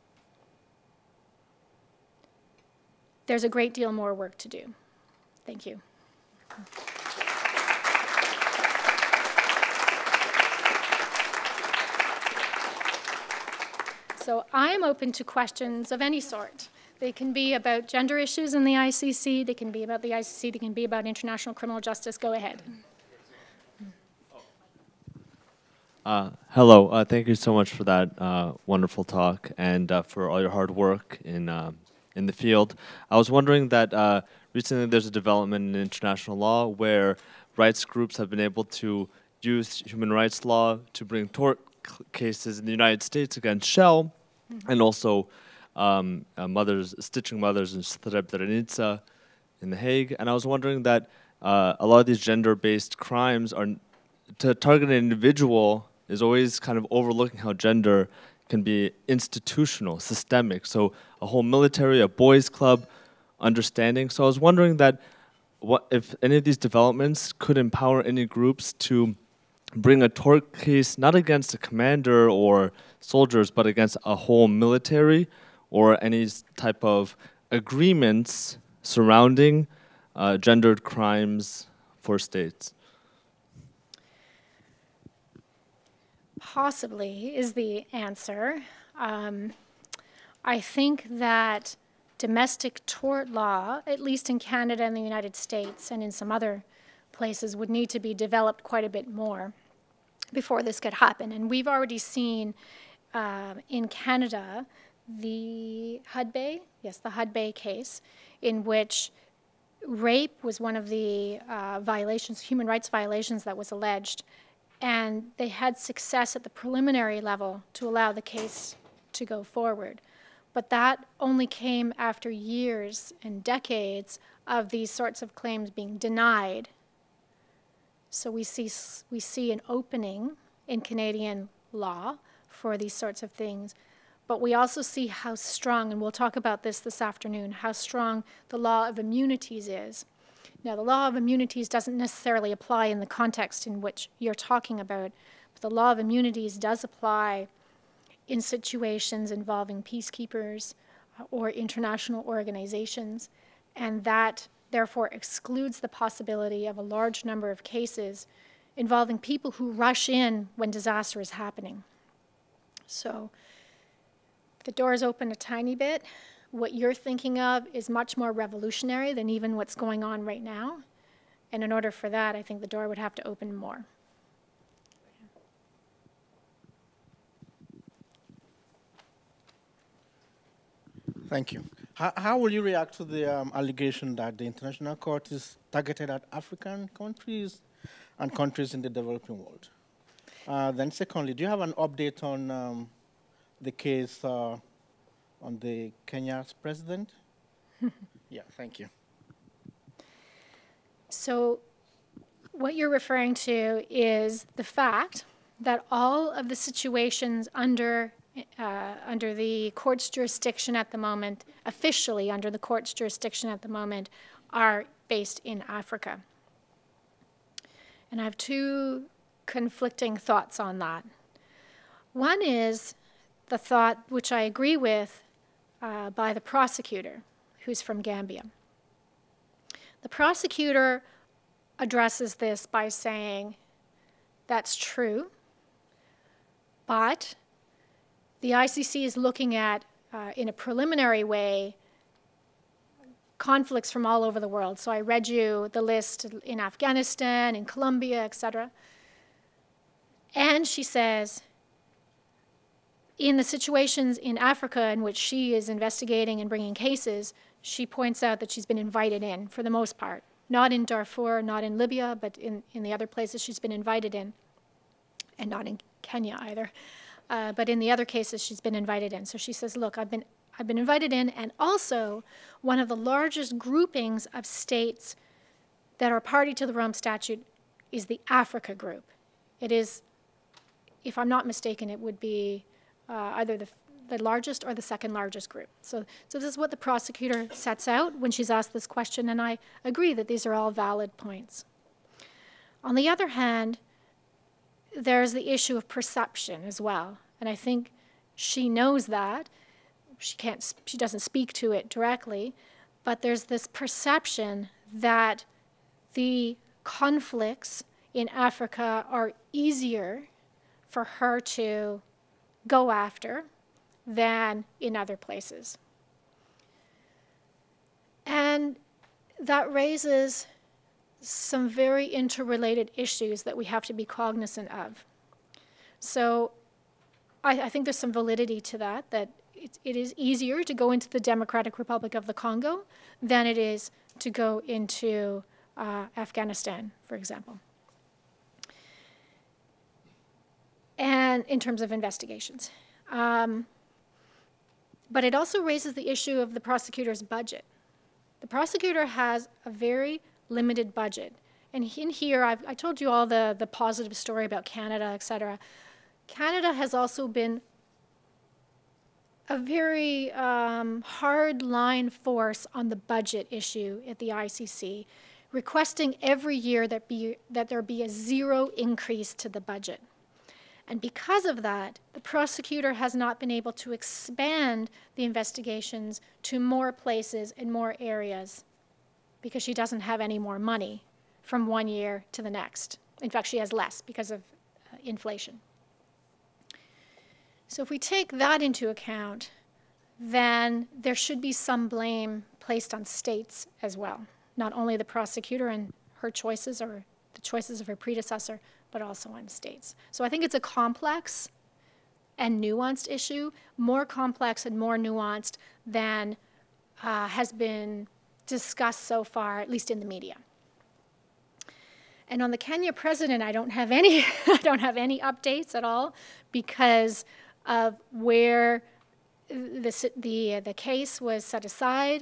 There's a great deal more work to do. Thank you. So I am open to questions of any sort. They can be about gender issues in the ICC, they can be about the ICC, they can be about international criminal justice. Go ahead. Hello, thank you so much for that wonderful talk and for all your hard work in the field. I was wondering that recently there's a development in international law where rights groups have been able to use human rights law to bring tort cases in the United States against Shell, and also stitching mothers in Srebrenica in The Hague. And I was wondering that a lot of these gender-based crimes are, to target an individual is always kind of overlooking how gender can be institutional, systemic. So a whole military, a boys' club understanding. So I was wondering that what if any of these developments could empower any groups to bring a tort case not against a commander or soldiers, but against a whole military or any type of agreements surrounding gendered crimes for states. Possibly is the answer. I think that domestic tort law, at least in Canada and the United States and in some other places, would need to be developed quite a bit more before this could happen. And we've already seen in Canada the Hudbay case, in which rape was one of the human rights violations that was alleged. And they had success at the preliminary level to allow the case to go forward. But that only came after years and decades of these sorts of claims being denied. So we see an opening in Canadian law for these sorts of things. But we also see how strong, and we'll talk about this afternoon, how strong the law of immunities is. Now, the law of immunities doesn't necessarily apply in the context in which you're talking about, but the law of immunities does apply in situations involving peacekeepers or international organizations, and that therefore excludes the possibility of a large number of cases involving people who rush in when disaster is happening. So the door is open a tiny bit. What you're thinking of is much more revolutionary than even what's going on right now. And in order for that, I think the door would have to open more. Thank you. How will you react to the allegation that the International Court is targeted at African countries and countries in the developing world? Then secondly, do you have an update on the case on the Kenya's president? Yeah, thank you. So what you're referring to is the fact that all of the situations under the court's jurisdiction at the moment, officially under the court's jurisdiction at the moment, are based in Africa. And I have two conflicting thoughts on that. One is the thought, which I agree with, by the prosecutor, who's from Gambia. The prosecutor addresses this by saying, that's true, but the ICC is looking at, in a preliminary way, conflicts from all over the world. So I read you the list in Afghanistan, in Colombia, etc. And she says, in the situations in Africa in which she is investigating and bringing cases, she points out that she's been invited in, for the most part. Not in Darfur, not in Libya, but in the other places she's been invited in. And not in Kenya either. But in the other cases, she's been invited in. So she says, look, I've been invited in, and also one of the largest groupings of states that are party to the Rome Statute is the Africa group. It is, if I'm not mistaken, it would be either the largest or the second largest group. So this is what the prosecutor sets out when she's asked this question, and I agree that these are all valid points. On the other hand, there's the issue of perception as well, and I think she knows that. She doesn't speak to it directly, but there's this perception that the conflicts in Africa are easier for her to go after than in other places. And that raises some very interrelated issues that we have to be cognizant of. So I think there's some validity to that it is easier to go into the Democratic Republic of the Congo than it is to go into Afghanistan, for example. And in terms of investigations. But it also raises the issue of the prosecutor's budget. The prosecutor has a very limited budget. And in here, I told you all the positive story about Canada, et cetera. Canada has also been a very hard-line force on the budget issue at the ICC, requesting every year that there be a zero increase to the budget. And because of that, the prosecutor has not been able to expand the investigations to more places and more areas because she doesn't have any more money from one year to the next. In fact, she has less because of inflation. So if we take that into account, then there should be some blame placed on states as well, not only the prosecutor and her choices or the choices of her predecessor, but also on states. So I think it's a complex and nuanced issue, more complex and more nuanced than has been discussed so far, at least in the media. And on the Kenya president, I don't have any updates at all because of where the case was set aside.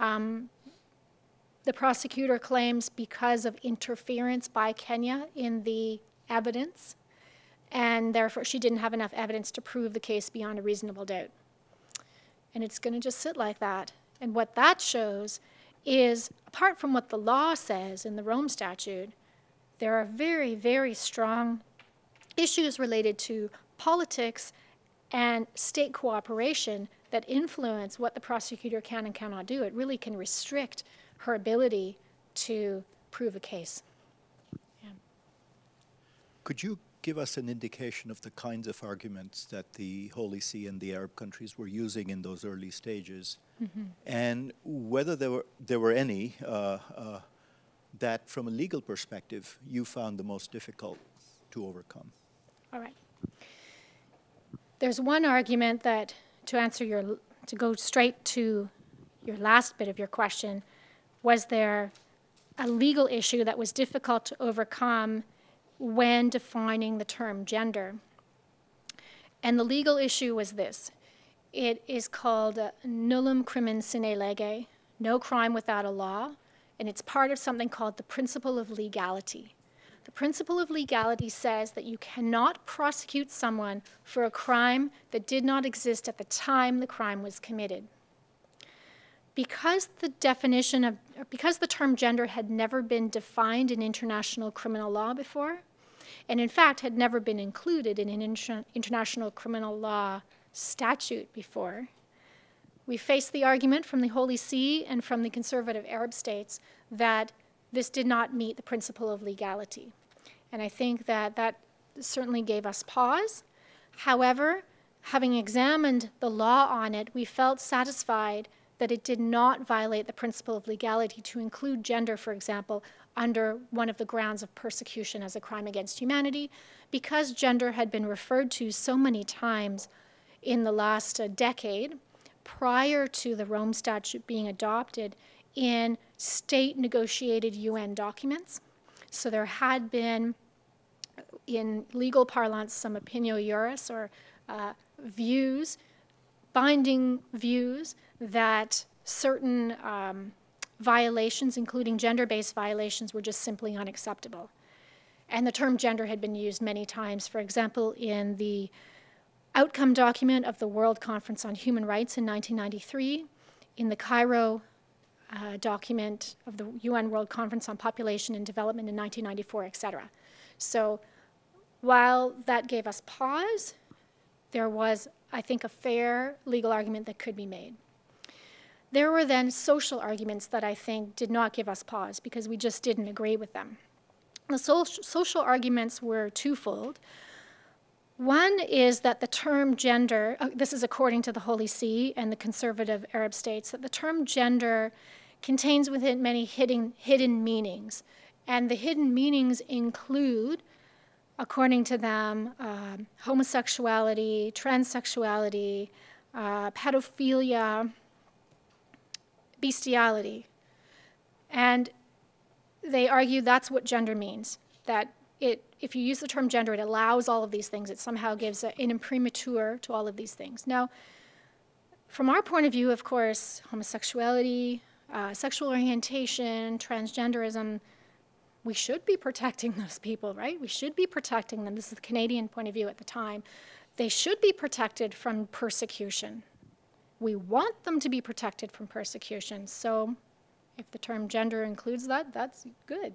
The prosecutor claims because of interference by Kenya in the evidence, and therefore she didn't have enough evidence to prove the case beyond a reasonable doubt. And it's going to just sit like that. And what that shows is, apart from what the law says in the Rome Statute, there are very, very strong issues related to politics and state cooperation that influence what the prosecutor can and cannot do. It really can restrict her ability to prove a case. Yeah. Could you give us an indication of the kinds of arguments that the Holy See and the Arab countries were using in those early stages, and whether there were any that, from a legal perspective, you found the most difficult to overcome? All right. There's one argument that, to go straight to your last bit of your question, was there a legal issue that was difficult to overcome when defining the term gender? And the legal issue was this. It is called nullum crimen sine lege, no crime without a law, and it's part of something called the principle of legality. The principle of legality says that you cannot prosecute someone for a crime that did not exist at the time the crime was committed. Because the term gender had never been defined in international criminal law before, and in fact had never been included in an international criminal law statute before. We faced the argument from the Holy See and from the conservative Arab states that this did not meet the principle of legality. And I think that that certainly gave us pause. However, having examined the law on it, we felt satisfied that it did not violate the principle of legality to include gender, for example, under one of the grounds of persecution as a crime against humanity, because gender had been referred to so many times in the last decade prior to the Rome Statute being adopted in state-negotiated UN documents. So there had been, in legal parlance, some opinio juris, or views, binding views, that certain violations, including gender-based violations, were just simply unacceptable. And the term gender had been used many times, for example, in the outcome document of the World Conference on Human Rights in 1993, in the Cairo document of the UN World Conference on Population and Development in 1994, etc. So while that gave us pause, there was, I think, a fair legal argument that could be made. There were then social arguments that I think did not give us pause because we just didn't agree with them. The social arguments were twofold. One is that the term gender, this is according to the Holy See and the conservative Arab states, that the term gender contains within many hidden meanings. And the hidden meanings include, according to them, homosexuality, transsexuality, pedophilia, bestiality. And they argue that's what gender means, that if you use the term gender, it allows all of these things. It somehow gives an imprimatur to all of these things. Now, from our point of view, of course, homosexuality, sexual orientation, transgenderism, we should be protecting those people, right? We should be protecting them. This is the Canadian point of view at the time. They should be protected from persecution. We want them to be protected from persecution. So if the term gender includes that, that's good.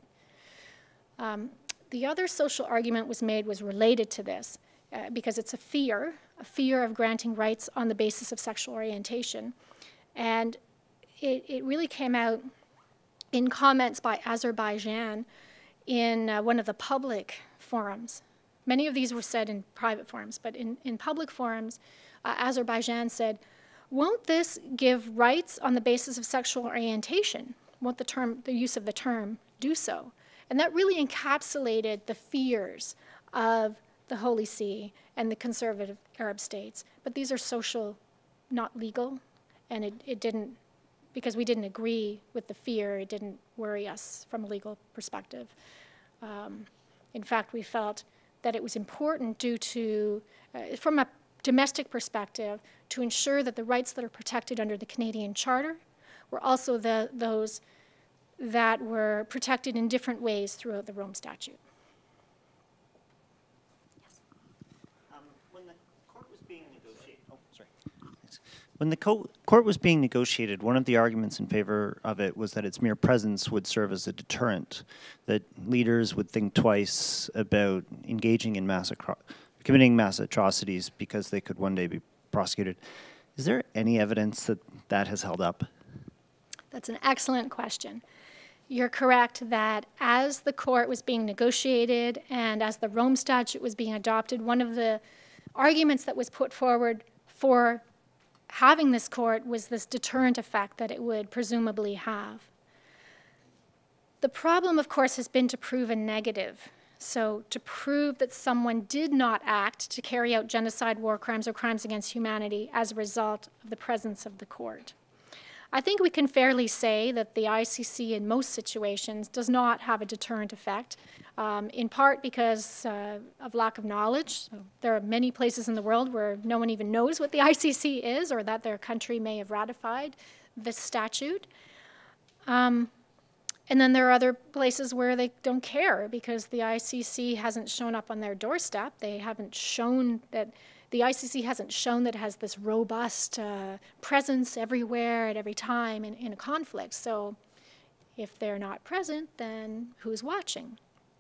The other social argument was related to this because it's a fear of granting rights on the basis of sexual orientation. And it really came out in comments by Azerbaijan in one of the public forums. Many of these were said in private forums, but in public forums, Azerbaijan said, won't this give rights on the basis of sexual orientation? Won't the use of the term do so? And that really encapsulated the fears of the Holy See and the conservative Arab states. But these are social, not legal, and it didn't, because we didn't agree with the fear, it didn't worry us from a legal perspective. In fact, we felt that it was important due to, from a domestic perspective, to ensure that the rights that are protected under the Canadian Charter were also those that were protected in different ways throughout the Rome Statute. Yes. When the court was being negotiated, when the court was being negotiated, one of the arguments in favor of it was that its mere presence would serve as a deterrent, that leaders would think twice about engaging in committing mass atrocities because they could one day be prosecuted. Is there any evidence that that has held up? That's an excellent question. You're correct that as the court was being negotiated and as the Rome Statute was being adopted, one of the arguments that was put forward for having this court was this deterrent effect that it would presumably have. The problem, of course, has been to prove a negative. So to prove that someone did not act to carry out genocide, war crimes, or crimes against humanity as a result of the presence of the court. I think we can fairly say that the ICC in most situations does not have a deterrent effect, in part because of lack of knowledge. So there are many places in the world where no one even knows what the ICC is or that their country may have ratified this statute. And then there are other places where they don't care because the ICC hasn't shown up on their doorstep. They haven't shown that the ICC hasn't shown that it has this robust presence everywhere at every time in a conflict. So if they're not present, then who's watching?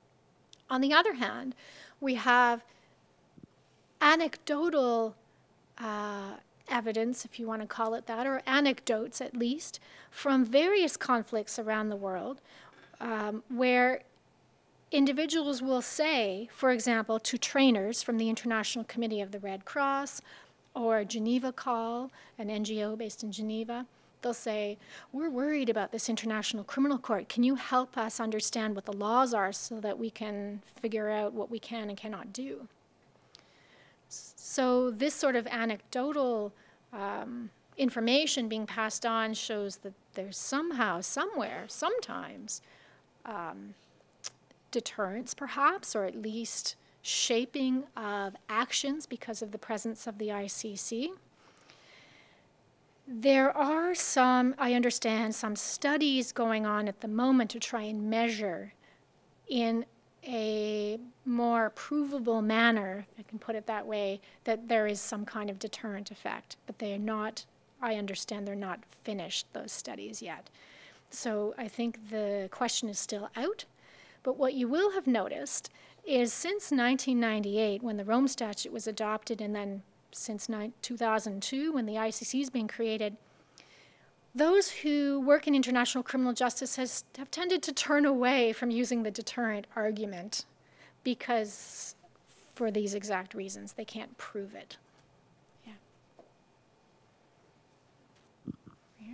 On the other hand, we have anecdotal evidence, if you want to call it that, or anecdotes at least, from various conflicts around the world where individuals will say, for example, to trainers from the International Committee of the Red Cross or Geneva Call, an NGO based in Geneva, they'll say, we're worried about this International Criminal Court. Can you help us understand what the laws are so that we can figure out what we can and cannot do? So this sort of anecdotal information being passed on shows that there's somehow, somewhere, sometimes, deterrence perhaps, or at least shaping of actions because of the presence of the ICC. There are some, I understand, some studies going on at the moment to try and measure in a more provable manner, if I can put it that way, that there is some kind of deterrent effect. But they are not, I understand they're not finished, those studies yet. So I think the question is still out. But what you will have noticed is since 1998, when the Rome Statute was adopted, and then since 2002, when the ICC has been created, those who work in international criminal justice have tended to turn away from using the deterrent argument because, for these exact reasons, they can't prove it. Yeah. Here.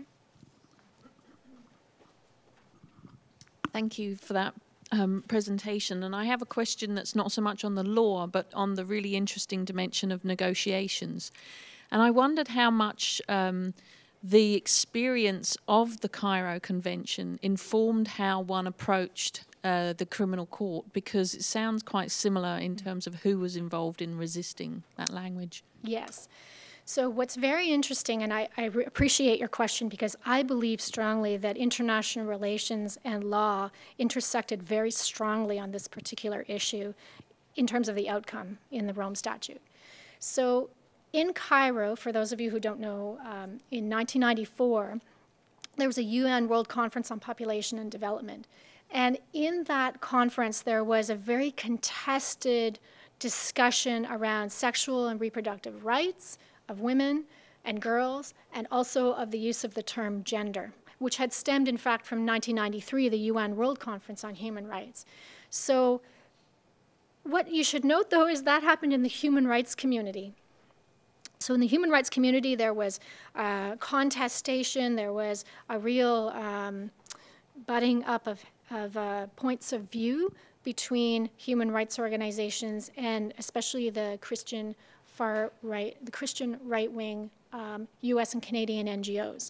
Thank you for that presentation. And I have a question that's not so much on the law, but on the really interesting dimension of negotiations. And I wondered how much the experience of the Cairo Convention informed how one approached the criminal court, because it sounds quite similar in terms of who was involved in resisting that language. Yes. So what's very interesting, and I appreciate your question because I believe strongly that international relations and law intersected very strongly on this particular issue in terms of the outcome in the Rome Statute. So in Cairo, for those of you who don't know, in 1994, there was a UN World Conference on Population and Development. And in that conference, there was a very contested discussion around sexual and reproductive rights of women and girls, and also of the use of the term gender, which had stemmed, in fact, from 1993, the UN World Conference on Human Rights. So what you should note, though, is that happened in the human rights community. So in the human rights community, there was contestation, there was a real butting up of points of view between human rights organizations and especially the Christian far right, the Christian right-wing US and Canadian NGOs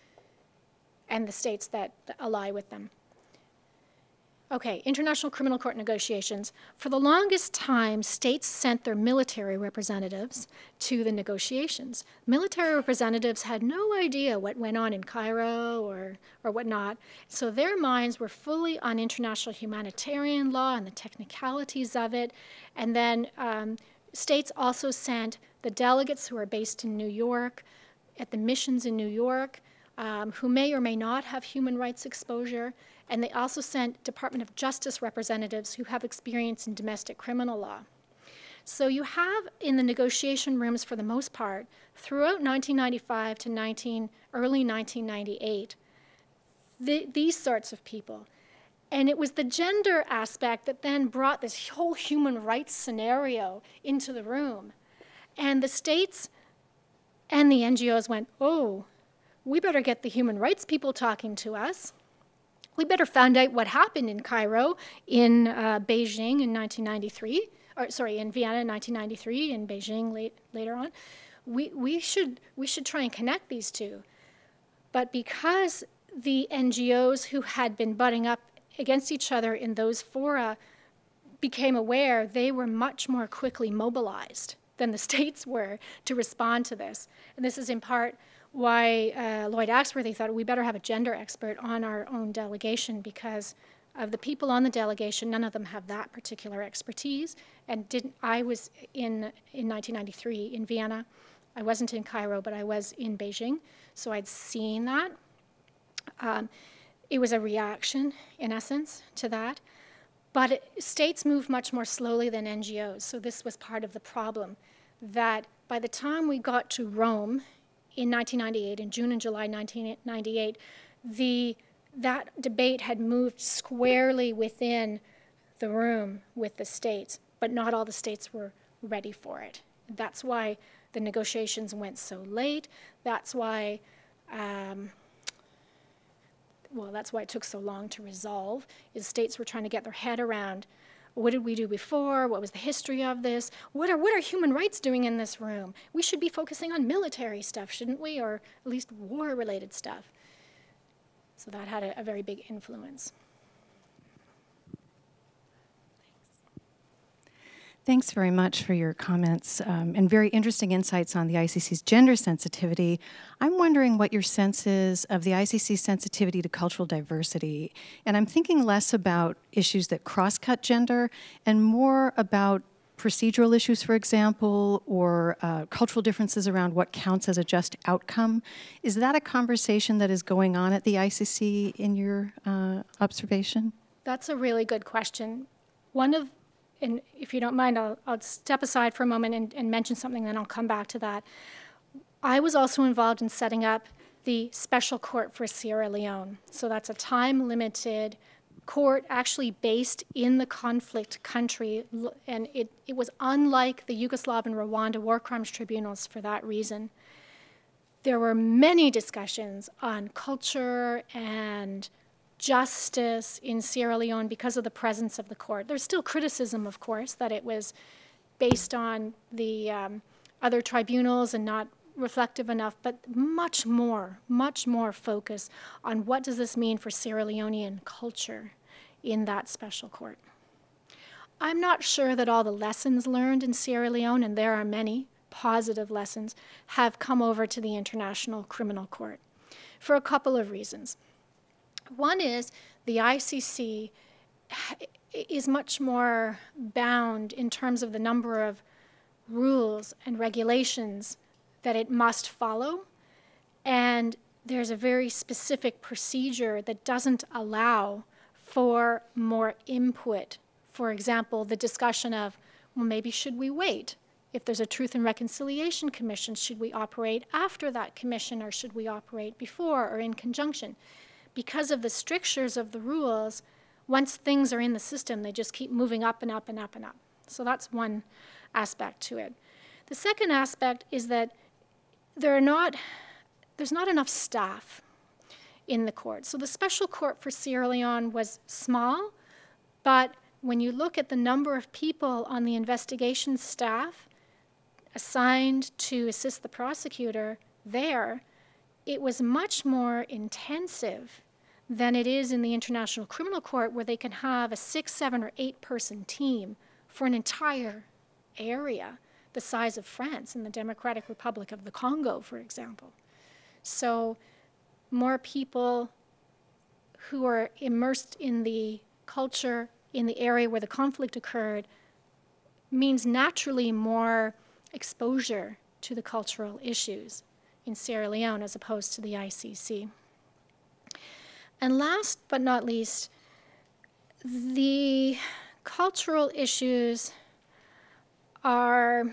and the states that ally with them. Okay, International Criminal Court negotiations. For the longest time, states sent their military representatives to the negotiations. Military representatives had no idea what went on in Cairo or whatnot, so their minds were fully on international humanitarian law and the technicalities of it. And then states also sent the delegates who are based in New York, at the missions in New York, who may or may not have human rights exposure. And they also sent Department of Justice representatives who have experience in domestic criminal law. So you have in the negotiation rooms, for the most part, throughout 1995 to early 1998, these sorts of people. And it was the gender aspect that then brought this whole human rights scenario into the room. And the states and the NGOs went, oh, we better get the human rights people talking to us. We better find out what happened in Cairo, in Beijing in 1993, or sorry, in Vienna in 1993, in Beijing later on. We should try and connect these two. But because the NGOs who had been butting up against each other in those fora became aware, they were much more quickly mobilized than the states were to respond to this. And this is in part why Lloyd Axworthy thought we better have a gender expert on our own delegation, because of the people on the delegation, none of them have that particular expertise. And I was in 1993 in Vienna. I wasn't in Cairo, but I was in Beijing, so I'd seen that. It was a reaction, in essence, to that. But states move much more slowly than NGOs, so this was part of the problem, that by the time we got to Rome in 1998, in June and July 1998, that debate had moved squarely within the room with the states, but not all the states were ready for it. That's why the negotiations went so late. That's why, that's why it took so long to resolve, is states were trying to get their head around, what did we do before? What was the history of this? What are human rights doing in this room? We should be focusing on military stuff, shouldn't we? Or at least war-related stuff. So that had a very big influence. Thanks very much for your comments and very interesting insights on the ICC's gender sensitivity. I'm wondering what your sense is of the ICC's sensitivity to cultural diversity. And I'm thinking less about issues that cross-cut gender and more about procedural issues, for example, or cultural differences around what counts as a just outcome. Is that a conversation that is going on at the ICC in your observation? That's a really good question. And if you don't mind, I'll step aside for a moment and mention something, then I'll come back to that. I was also involved in setting up the Special Court for Sierra Leone. So that's a time-limited court actually based in the conflict country, and it was unlike the Yugoslav and Rwanda war crimes tribunals for that reason. There were many discussions on culture and justice in Sierra Leone because of the presence of the court. There's still criticism, of course, that it was based on the other tribunals and not reflective enough, but much more focus on what does this mean for Sierra Leonean culture in that special court. I'm not sure that all the lessons learned in Sierra Leone, and there are many positive lessons, have come over to the International Criminal Court for a couple of reasons. One is the ICC is much more bound in terms of the number of rules and regulations that it must follow, and there's a very specific procedure that doesn't allow for more input. For example, the discussion of, well, maybe should we wait? If there's a Truth and Reconciliation Commission, should we operate after that commission, or should we operate before or in conjunction? Because of the strictures of the rules, once things are in the system, they just keep moving up and up and up and up. So that's one aspect to it. The second aspect is that there's not enough staff in the court. So the Special Court for Sierra Leone was small, but when you look at the number of people on the investigation staff assigned to assist the prosecutor there, it was much more intensive than it is in the International Criminal Court, where they can have a 6, 7, or 8-person team for an entire area the size of France and the Democratic Republic of the Congo, for example. So more people who are immersed in the culture in the area where the conflict occurred means naturally more exposure to the cultural issues in Sierra Leone as opposed to the ICC. And last but not least, the cultural issues are,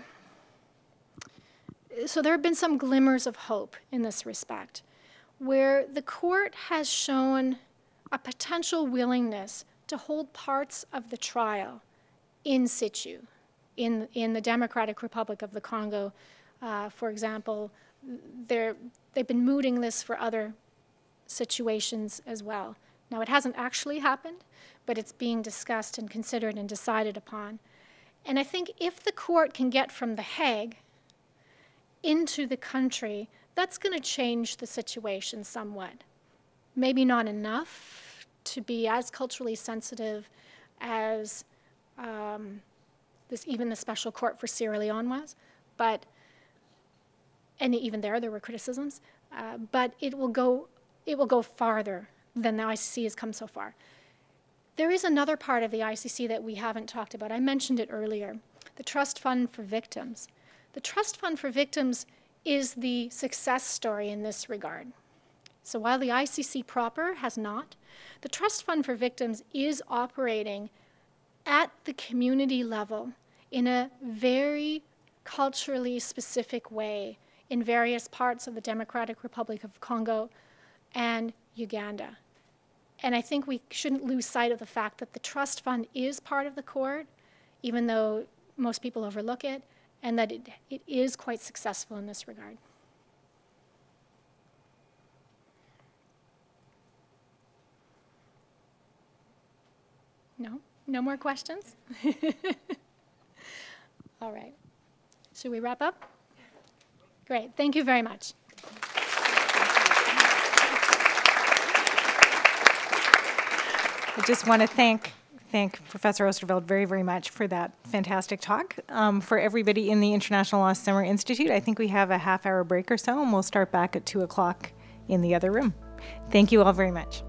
so there have been some glimmers of hope in this respect, where the court has shown a potential willingness to hold parts of the trial in situ, in the Democratic Republic of the Congo. For example, they've been mooting this for other situations as well. Now, it hasn't actually happened, but it's being discussed and considered and decided upon. And I think if the court can get from The Hague into the country, that's going to change the situation somewhat. Maybe not enough to be as culturally sensitive as even the Special Court for Sierra Leone was, but, and even there were criticisms, but it will go farther than the ICC has come so far. There is another part of the ICC that we haven't talked about. I mentioned it earlier, the Trust Fund for Victims. The Trust Fund for Victims is the success story in this regard. So while the ICC proper has not, the Trust Fund for Victims is operating at the community level in a very culturally specific way in various parts of the Democratic Republic of Congo and Uganda. And I think we shouldn't lose sight of the fact that the trust fund is part of the court, even though most people overlook it, and that it is quite successful in this regard. No? No more questions? All right. Should we wrap up? Great. Thank you very much. I just want to thank Professor Oosterveld very, very much for that fantastic talk. For everybody in the International Law Summer Institute, I think we have a half-hour break or so, and we'll start back at 2 o'clock in the other room. Thank you all very much.